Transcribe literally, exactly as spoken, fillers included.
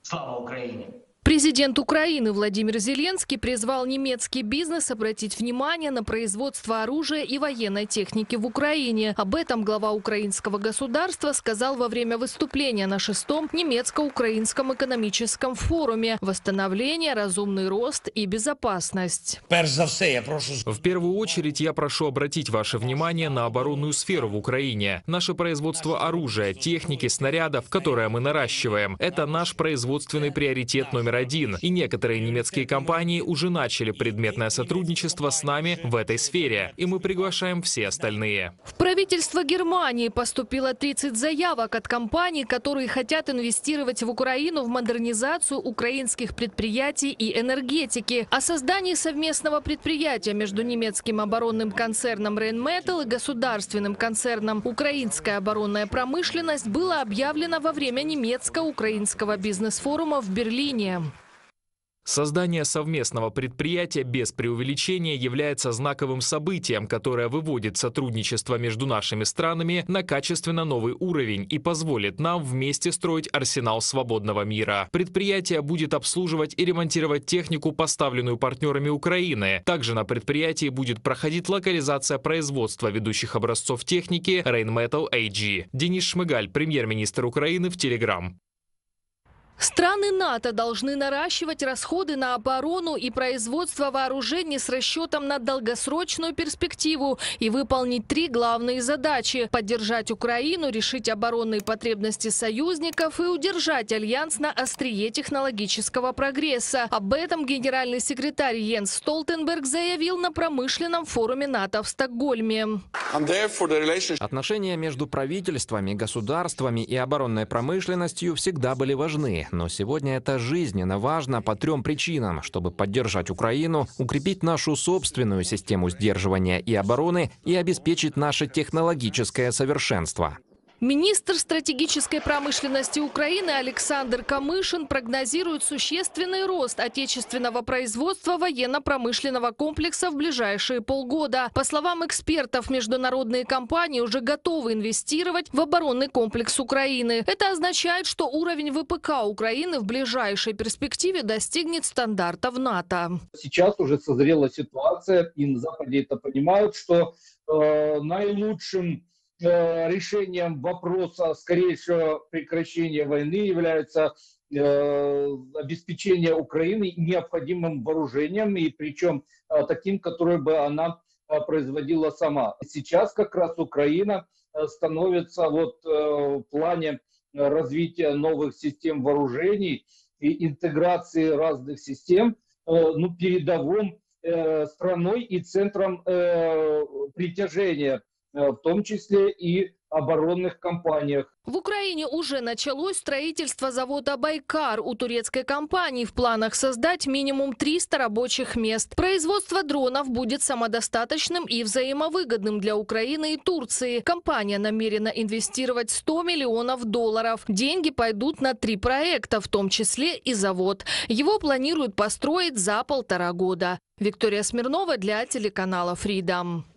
Слава Украине! Президент Украины Владимир Зеленский призвал немецкий бизнес обратить внимание на производство оружия и военной техники в Украине. Об этом глава украинского государства сказал во время выступления на шестом немецко-украинском экономическом форуме «Восстановление, разумный рост и безопасность». В первую очередь я прошу обратить ваше внимание на оборонную сферу в Украине. Наше производство оружия, техники, снарядов, которое мы наращиваем, это наш производственный приоритет номер один. И некоторые немецкие компании уже начали предметное сотрудничество с нами в этой сфере. И мы приглашаем все остальные. В правительство Германии поступило тридцать заявок от компаний, которые хотят инвестировать в Украину в модернизацию украинских предприятий и энергетики. О создании совместного предприятия между немецким оборонным концерном Rheinmetall и государственным концерном «Украинская оборонная промышленность» было объявлено во время немецко-украинского бизнес-форума в Берлине. Создание совместного предприятия без преувеличения является знаковым событием, которое выводит сотрудничество между нашими странами на качественно новый уровень и позволит нам вместе строить арсенал свободного мира. Предприятие будет обслуживать и ремонтировать технику, поставленную партнерами Украины. Также на предприятии будет проходить локализация производства ведущих образцов техники Rheinmetall эй джи. Денис Шмыгаль, премьер-министр Украины, в Телеграм. Страны НАТО должны наращивать расходы на оборону и производство вооружений с расчетом на долгосрочную перспективу и выполнить три главные задачи – поддержать Украину, решить оборонные потребности союзников и удержать альянс на острие технологического прогресса. Об этом генеральный секретарь Йенс Столтенберг заявил на промышленном форуме НАТО в Стокгольме. Отношения между правительствами, государствами и оборонной промышленностью всегда были важны. Но сегодня это жизненно важно по трем причинам: чтобы поддержать Украину, укрепить нашу собственную систему сдерживания и обороны и обеспечить наше технологическое совершенство. Министр стратегической промышленности Украины Александр Камышин прогнозирует существенный рост отечественного производства военно-промышленного комплекса в ближайшие полгода. По словам экспертов, международные компании уже готовы инвестировать в оборонный комплекс Украины. Это означает, что уровень вэ пэ ка Украины в ближайшей перспективе достигнет стандартов НАТО. Сейчас уже созрела ситуация, и на Западе это понимают, что э, наилучшим решением вопроса скорейшего прекращения войны является э, обеспечение Украины необходимым вооружением, и причем э, таким, которое бы она э, производила сама. Сейчас как раз Украина э, становится вот, э, в плане развития новых систем вооружений и интеграции разных систем э, ну, передовым э, страной и центром э, притяжения, в том числе и оборонных компаниях. В Украине уже началось строительство завода «Байкар». У турецкой компании в планах создать минимум триста рабочих мест. Производство дронов будет самодостаточным и взаимовыгодным для Украины и Турции. Компания намерена инвестировать сто миллионов долларов. Деньги пойдут на три проекта, в том числе и завод. Его планируют построить за полтора года. Виктория Смирнова для телеканала Freedom.